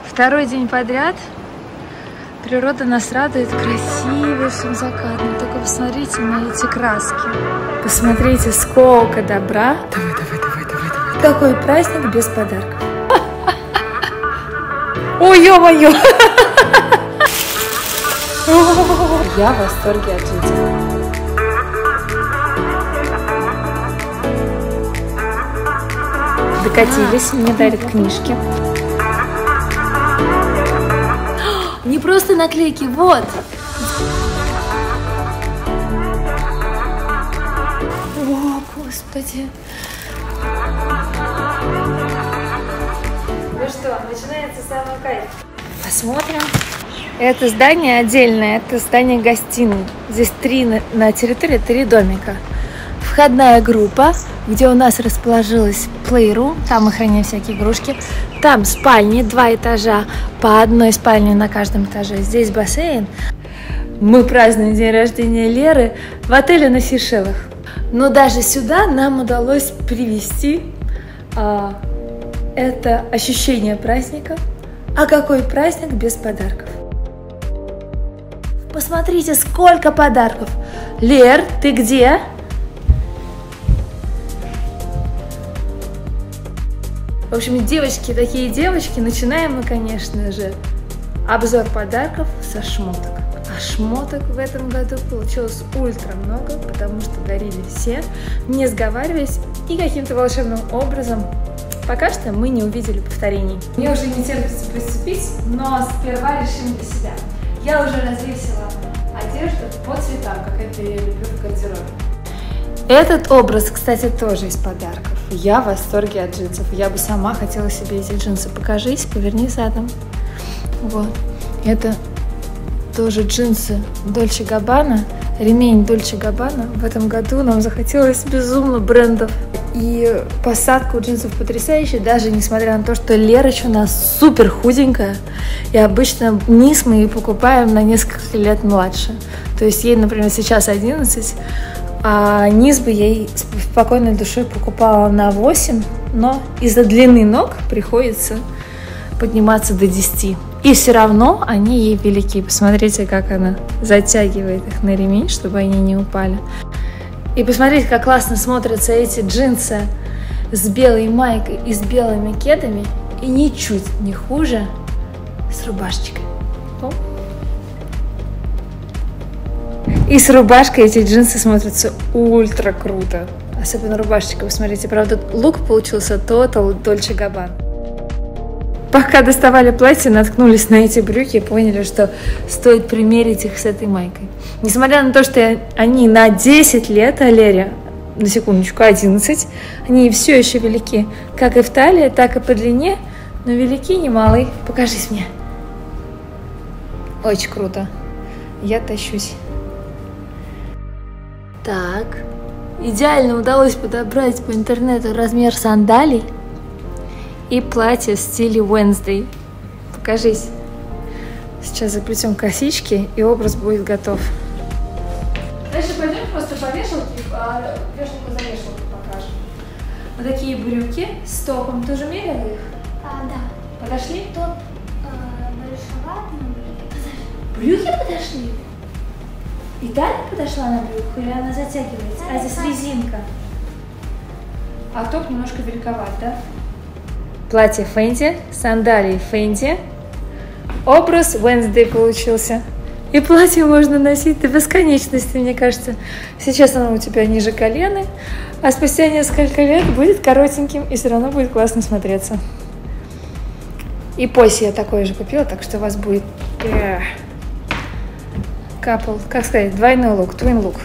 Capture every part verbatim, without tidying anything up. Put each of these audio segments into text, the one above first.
Второй день подряд природа нас радует красивейшим закатом. Только посмотрите на эти краски. Посмотрите, сколько добра. Давай, давай, давай, давай, давай. Какой праздник без подарков. Ой, ё-моё! Я в восторге от жизни. Докатились, мне дарят книжки. Не просто наклейки, вот. О, господи. Ну что, начинается самый кайф. Посмотрим. Это здание отдельное, это здание гостиной. Здесь три на, на территории три домика. Входная группа, где у нас расположилась плейрум, там мы храним всякие игрушки. Там спальни, два этажа, по одной спальне на каждом этаже. Здесь бассейн. Мы празднуем день рождения Леры в отеле на Сейшелах. Но даже сюда нам удалось привести а, это ощущение праздника. А какой праздник без подарков? Посмотрите, сколько подарков. Лер, ты где? В общем, девочки, такие девочки, начинаем мы, конечно же, обзор подарков со шмоток. А шмоток в этом году получилось ультра много, потому что дарили все, не сговариваясь, и каким-то волшебным образом пока что мы не увидели повторений. Мне уже не терпится приступить, но сперва решим для себя. Я уже развесила одежду по цветам, как это я люблю в гардеробе. Этот образ, кстати, тоже из подарков. Я в восторге от джинсов. Я бы сама хотела себе эти джинсы. Покажись, поверни задом. Вот. Это тоже джинсы Dolce Gabbana. Ремень Dolce Gabbana. В этом году нам захотелось безумно брендов. И посадка у джинсов потрясающая, даже несмотря на то, что Лерыч у нас супер худенькая. И обычно низ мы ей покупаем на несколько лет младше. То есть ей, например, сейчас одиннадцать. А низ бы ей спокойной душой покупала на восемь, но из-за длины ног приходится подниматься до десяти. И все равно они ей велики. Посмотрите, как она затягивает их на ремень, чтобы они не упали. И посмотрите, как классно смотрятся эти джинсы с белой майкой и с белыми кедами. И ничуть не хуже с рубашечкой. Оп. И с рубашкой эти джинсы смотрятся ультра круто. Особенно рубашечка, посмотрите. Правда, лук получился Total Dolce Gabbana. Пока доставали платье, наткнулись на эти брюки и поняли, что стоит примерить их с этой майкой. Несмотря на то, что они на десять лет, а Лере, на секундочку, одиннадцать, они все еще велики. Как и в талии, так и по длине, но велики немалый. Покажись мне. Очень круто. Я тащусь. Так, идеально удалось подобрать по интернету размер сандалий и платье в стиле Wednesday. Покажись. Сейчас заплетем косички, и образ будет готов. Дальше пойдем просто по вешалке, а вешалку за вешалку покажем. Вот такие брюки с топом. Ты уже мерила их? А, да. Подошли? Топ э, большеват, но Брюки брюки подошли. подошли? И талия подошла на брюках, или она затягивается? А здесь резинка. А топ немножко великоват, да? Платье Фенди, сандалии Фенди. Образ Wednesday получился. И платье можно носить до бесконечности, мне кажется. Сейчас оно у тебя ниже колена, а спустя несколько лет будет коротеньким и все равно будет классно смотреться. И пояс я такой же купила, так что у вас будет... Couple, как сказать, двойной лук, twin лук.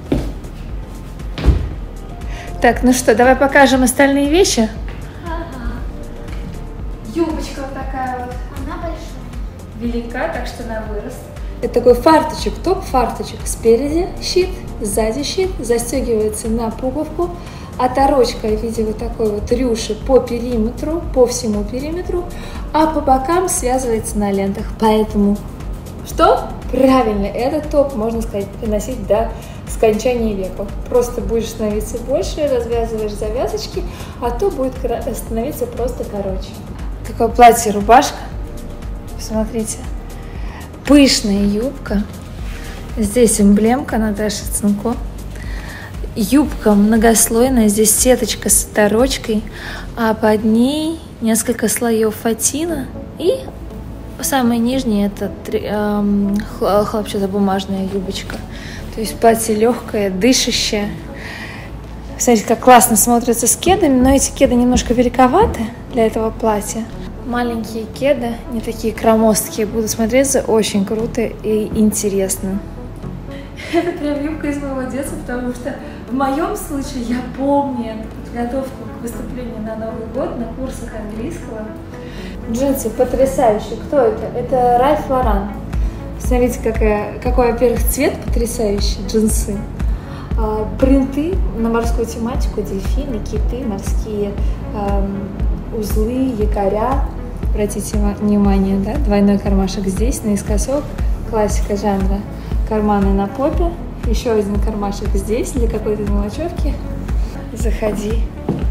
Так, ну что, давай покажем остальные вещи. Ага. Юбочка вот такая вот. Она большая. Велика, так что на вырост. Это такой фарточек, топ-фарточек. Спереди щит, сзади щит, застегивается на пуговку. Оторочка в виде вот такой вот рюши по периметру, по всему периметру, а по бокам связывается на лентах. Поэтому что? Правильно, этот топ, можно сказать, носить до скончания века. Просто будешь становиться больше, развязываешь завязочки, а то будет становиться просто короче. Такое платье-рубашка. посмотрите. Пышная юбка. Здесь эмблемка Наташи Цинко. Юбка многослойная, здесь сеточка с оторочкой, а под ней несколько слоев фатина. И самое нижнее это эм, хлопчатобумажная юбочка. То есть платье легкое, дышащее. Смотрите, как классно смотрится с кедами, но эти кеды немножко великоваты для этого платья. Маленькие кеды, не такие громоздкие, будут смотреться очень круто и интересно. Это прям юбка из моего детства, потому что в моем случае я помню эту подготовку к выступлению на Новый год на курсах английского. Джинсы потрясающие. Кто это? Это Ральф Лоран. Смотрите, какая, какой, во-первых, цвет потрясающий, джинсы. А, принты на морскую тематику, дельфины, киты, морские эм, узлы, якоря. Обратите внимание, да? Двойной кармашек здесь, наискосок, классика жанра. Карманы на попе, еще один кармашек здесь для какой-то мелочевки. Заходи.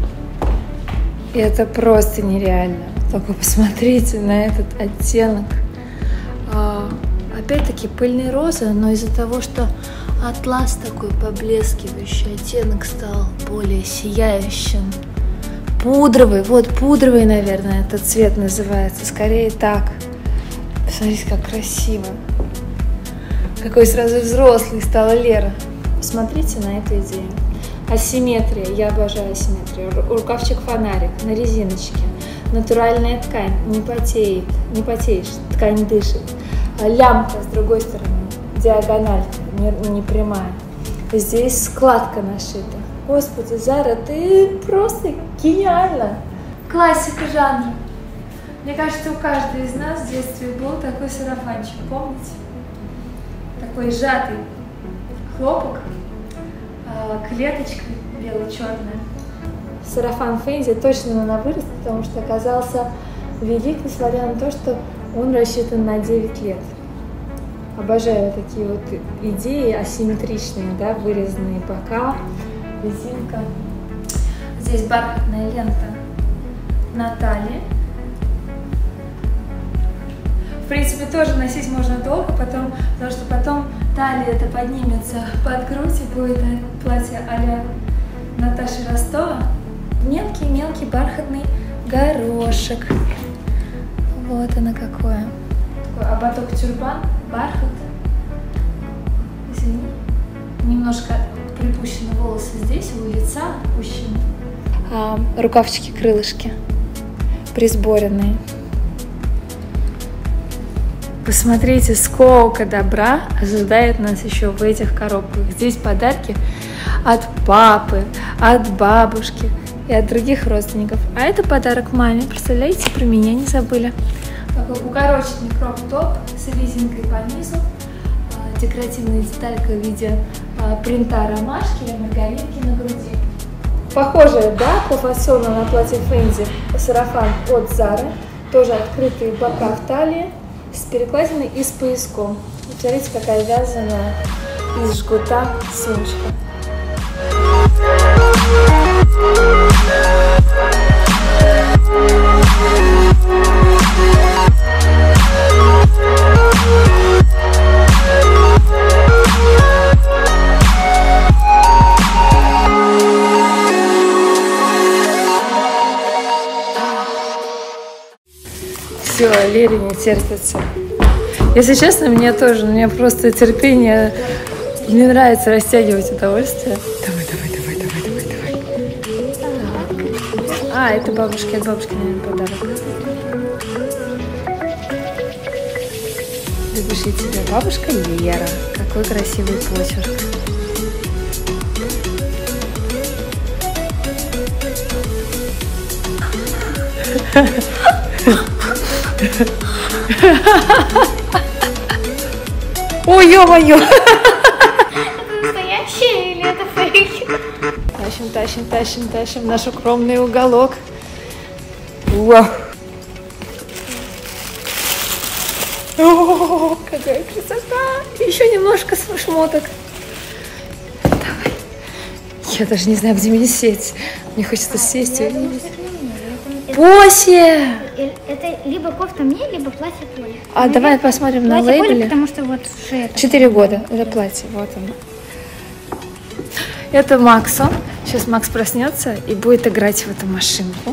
И это просто нереально. Только посмотрите на этот оттенок. А, опять-таки пыльный роза, но из-за того, что атлас такой поблескивающий, оттенок стал более сияющим. Пудровый, вот пудровый, наверное, этот цвет называется. Скорее так. Посмотрите, как красиво. Какой сразу взрослый стала Лера. Посмотрите на эту идею. Асимметрия. Я обожаю асимметрию. Рукавчик-фонарик на резиночке. Натуральная ткань. Не потеет. Не потеешь. Ткань дышит. Лямка с другой стороны. Диагональка. Не, не прямая. Здесь складка нашита. Господи, Зара, ты просто гениальна. Классика жанра. Мне кажется, у каждой из нас в детстве был такой сарафанчик. Помните? Такой сжатый хлопок, клеточка бело-черная. Сарафан Фэнзи точно на вырост, потому что оказался велик, несмотря на то, что он рассчитан на девять лет. Обожаю такие вот идеи асимметричные, да, вырезанные бока, резинка. Здесь бархатная лента на талии. В принципе, тоже носить можно долго, потом, потому что потом талия это поднимется под грудь и будет платье а-ля Наташи Ростова. Мелкий-мелкий бархатный горошек. Вот она какое. Такой ободок-тюрбан, бархат. Извини. Немножко припущены волосы здесь, у лица опущены. А, рукавчики-крылышки присборенные. Посмотрите, сколько добра ожидает нас еще в этих коробках. Здесь подарки от папы, от бабушки и от других родственников. А это подарок маме. Представляете, про меня не забыли. Такой укороченный кроп-топ с резинкой по низу. Декоративная деталька в виде принта ромашки или маргаринки на груди. Похожая, да, по фасону на платье Фэнзи сарафан от Зары. Тоже открытые бока в талии. С перекладиной и с пояском. Смотрите, какая вязаная из жгута сумочка. Все, Лере не терпится. Если честно, мне тоже, у меня просто терпение, мне нравится растягивать удовольствие. Давай, давай, давай, давай, давай, давай. А, это бабушке, от бабушки, наверное, подарок. Запиши тебе, бабушка Лера. Какой красивый почерк. Ой, ё-моё! Это настоящее или это фейк? Тащим, тащим, тащим, тащим наш укромный уголок. Вау! О, какая красота! Еще немножко шмоток. Давай. Я даже не знаю, где меня сесть. Мне хочется сесть и увидеть. Посе! Э, Это либо кофта мне, либо платье Поле. А Ну, давай я- посмотрим на платье Поле, лейбле. потому что вот уже это. Четыре года. Это платье, вот оно. Это Максу. Сейчас Макс проснется и будет играть в эту машинку.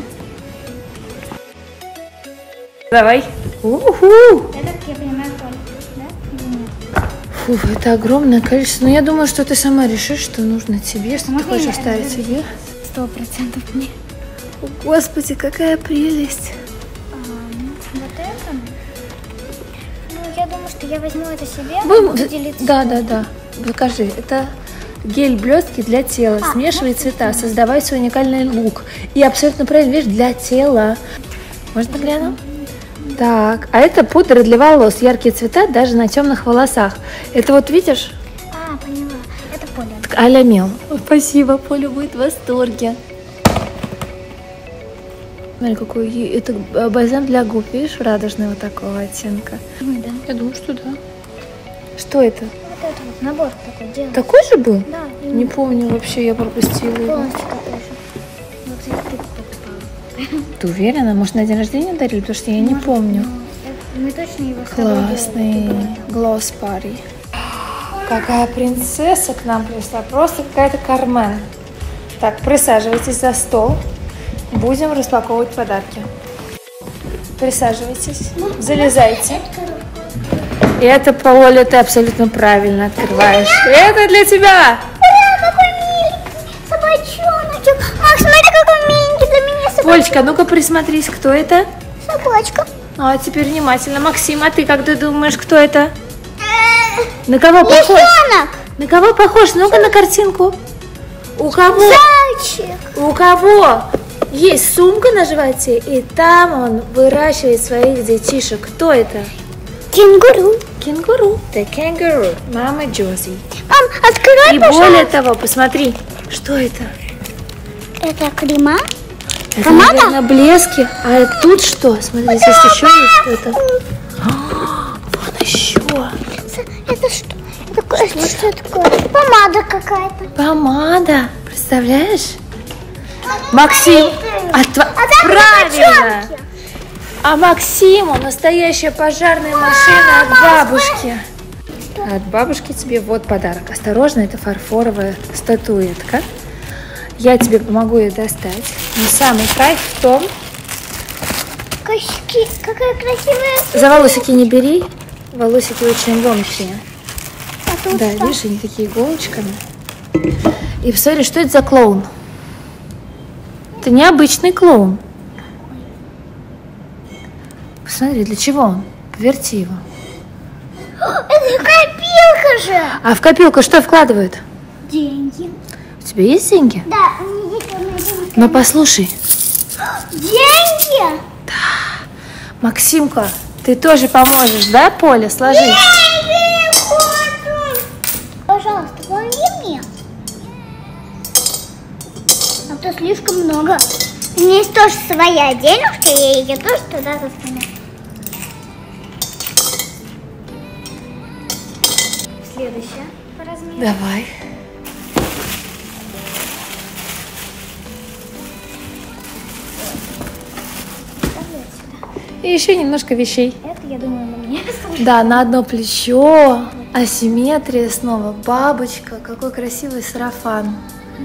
Давай. У-ху. Это, я понимаю, Поле, да? Или нет? Фу, это огромное количество. Но я думаю, что ты сама решишь, что нужно тебе, что ты Можно хочешь я оставить разверну? себе. Сто процентов мне. О, Господи, какая прелесть. А, ну, вот это? Ну, я думаю, что я возьму это себе. Вы- буду делиться. Да, да, да. Покажи. Это гель блестки для тела. А, Смешивай вот цвета, создавай свой уникальный лук. И абсолютно правильно, видишь, для тела. Можно гляну? Так, а это пудра для волос. Яркие цвета даже на темных волосах. Это вот видишь, А, поняла. Это Поле. а-ля мел. Спасибо, Поля будет в восторге. Смотри, какой е- это бальзам для губ, видишь, радужного такого оттенка. Ой, да. Я думаю, что да. Что это? Вот это вот набор такой делать. Такой же был? Да, Не помню вообще, я пропустила его. полностью такой же. Вот и ты покупала. Ты уверена? Может, на день рождения дарили? Потому что я не Может, помню. но это- Мы точно его с тобой делали. Классный глосс пари. Какая принцесса к нам пришла. Просто какая-то Кармен. Так, присаживайтесь за стол. Будем распаковывать подарки. Присаживайтесь. Залезайте. И это, Поля, ты абсолютно правильно открываешь. Это для тебя! Ура, какой миленький собачоночек. Макс, смотри, какой миленький для меня собачонок. Полечка, ну-ка присмотрись, кто это? Собачка. А теперь внимательно. Максим, а ты как ты думаешь, кто это? На кого похож? Лисенок. На кого похож? Ну-ка на картинку. У кого? Зайчик. У кого есть сумка на животе, и там он выращивает своих детишек. Кто это? Кенгуру. Кенгуру. The kangaroo. Мама Джози. Мам, открой, И пожалуйста. более того, посмотри, что это? Это крема? Это, Помада? наверное, блески. А тут что? Смотри, здесь еще есть что-то. А, Вон еще. Это что? Это такое, что, что такое? Помада какая-то. Помада. Представляешь? Максим. А, тва- там правильно. собачонки. А Максиму настоящая пожарная машина от бабушки. От бабушки тебе вот подарок. Осторожно, это фарфоровая статуэтка. Я тебе помогу ее достать. Но самый кайф в том... Кошки, какая красивая. За волосики не бери. Волосики очень ломкие. А тут Да, что? видишь, они такие иголочками. И посмотри, что это за клоун? Это необычный клоун. Посмотри, для чего он? Поверти его. Это копилка же. А в копилку что вкладывают? Деньги. У тебя есть деньги? Да, у меня есть одна деньги. Но послушай, Деньги? Максимка, ты тоже поможешь, да, Поля, сложить? Деньги хочу. Пожалуйста, помоги мне. А то слишком много. У меня есть тоже своя денежка, я ее тоже туда засуну. Следующая по размеру. Давай. Вставляю сюда. И еще немножко вещей. Это, я думаю, на мне. Да, на одно плечо. Асимметрия снова. Бабочка. Какой красивый сарафан.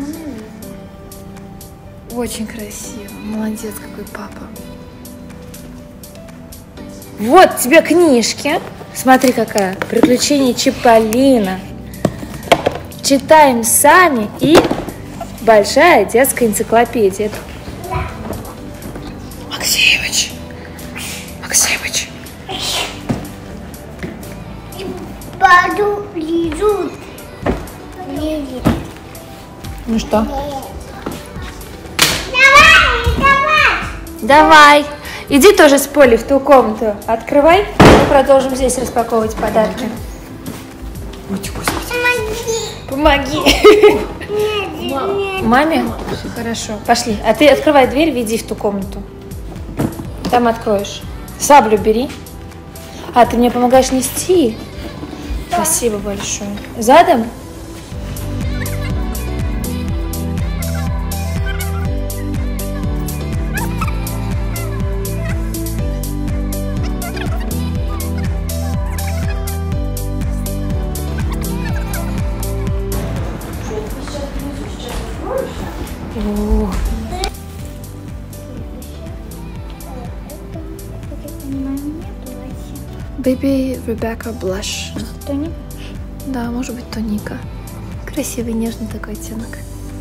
Очень красиво. Молодец, какой папа. Вот тебе книжки. Смотри, какая. Приключения Чиполлино. Читаем сами и большая детская энциклопедия. Максимыч. Максимыч. Паду лежут. Лежит. Ну что? Давай, давай. Давай. Иди тоже с Полей в ту комнату. Открывай. Мы продолжим здесь распаковывать подарки. Помоги. Помоги. Маме? Хорошо. Пошли. А ты открывай дверь, веди в ту комнату. Там откроешь. Саблю бери. А, ты мне помогаешь нести? Спасибо большое. Задом? Baby Rebecca Blush. Тоника? Да, может быть, тоника. Красивый, нежный такой оттенок.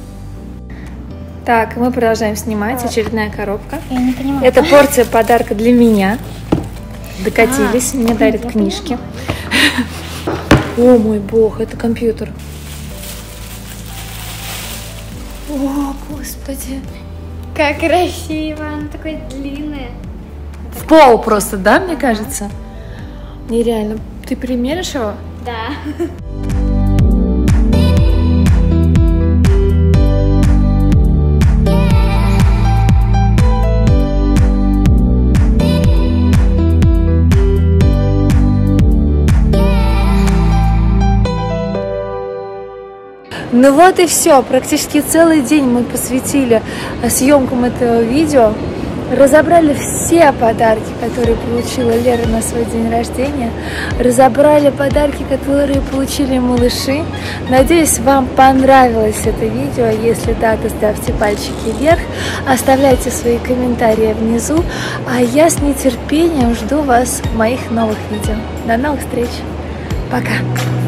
Так, мы продолжаем снимать. Очередная коробка. Я не понимаю. Это порция подарка для меня. Докатились, А, мне дарят я книжки. О мой бог, это компьютер. О, господи. Как красиво, она такая длинная. В пол просто, да, мне кажется? Нереально. Ты примеришь его? Да. Ну вот и все. Практически целый день мы посвятили съемкам этого видео. Разобрали все подарки, которые получила Лера на свой день рождения. Разобрали подарки, которые получили малыши. Надеюсь, вам понравилось это видео. Если да, то ставьте пальчики вверх. Оставляйте свои комментарии внизу. А я с нетерпением жду вас в моих новых видео. До новых встреч. Пока.